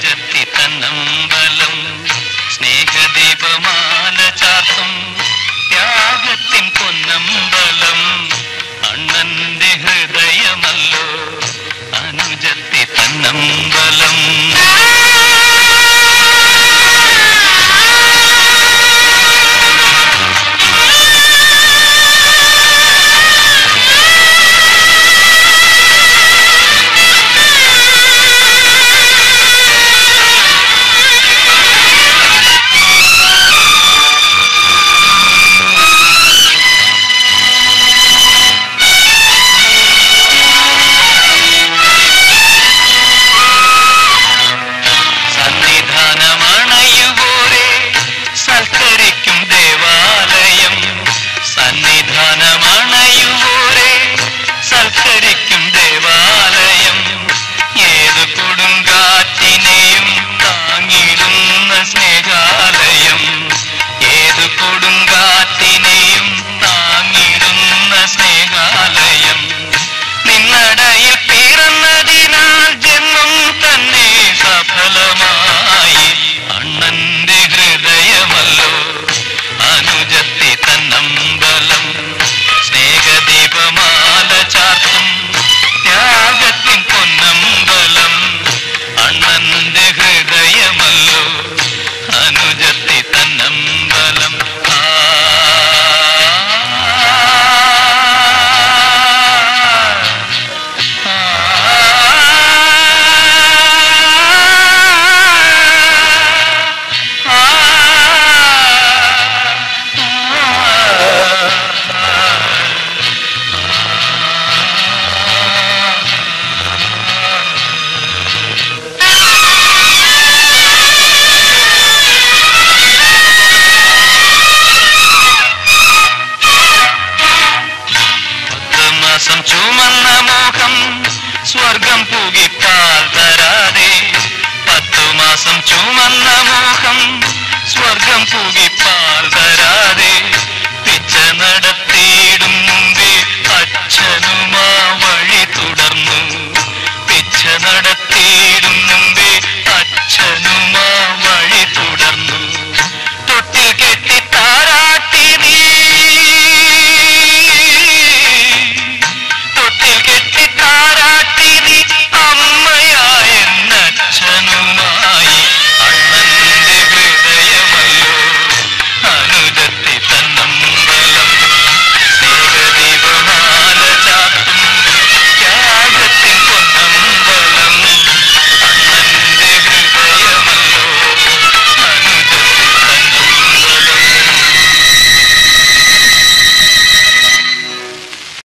അനുജത്തി തന്നമ്പലം സ്നേഹദീപമാല ചാർത്തും ത്യാഗത്തിൻ പൊന്നമ്പലം അണ്ണന്റെ ഹൃദയമല്ലോ അനുജത്തി തന്നമ്പലം. സന്നിധാനമണയുവോരെ സൽക്കരിക്കും ദേവാലയം ഏതു കൊടുങ്കാറ്റിനെയും താങ്ങിടുന്ന സ്നേഹാലയം ഏതു കൊടുങ്കാറ്റിനെയും താങ്ങിടുന്ന സ്നേഹാലയം നിന്നടയിൽ പിറന്നതിനാൽ ജന്മം തന്നെ സഫലമായി അണ്ണന്റെ ഹൃദയമല്ലോ അനുജത്തി തന്നമ്പലം സ്നേഹദീപമാല ചാർത്തും ത്യാഗത്തിൻ പൊന്നമ്പലം അണ്ണന്റെ ഹൃദയമല്ലോ അനുജത്തി തന്നമ്പലം. ചുമന്ന മോഹം സ്വർഗം പൂകിപ്പാൽ തരാതെ 10 മാസം ചുമന്ന മോഹം സ്വർഗം പൂകിപ്പാൽ തരാതെ പിച്ച നടത്തിയിടും മുമ്പേ അച്ഛനുമാ വഴി തുടർന്നു പിച്ച നടത്തി